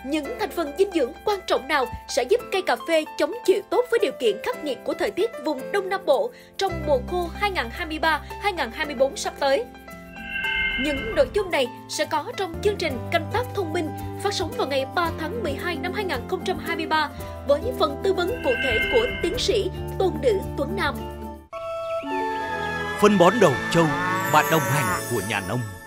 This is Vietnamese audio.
Những thành phần dinh dưỡng quan trọng nào sẽ giúp cây cà phê chống chịu tốt với điều kiện khắc nghiệt của thời tiết vùng Đông Nam Bộ trong mùa khô 2023-2024 sắp tới? Những nội dung này sẽ có trong chương trình Canh tác thông minh phát sóng vào ngày 3 tháng 12 năm 2023 với phần tư vấn cụ thể của tiến sĩ Tôn Nữ Tuấn Nam. Phân bón đầu trâu, bạn đồng hành của nhà nông.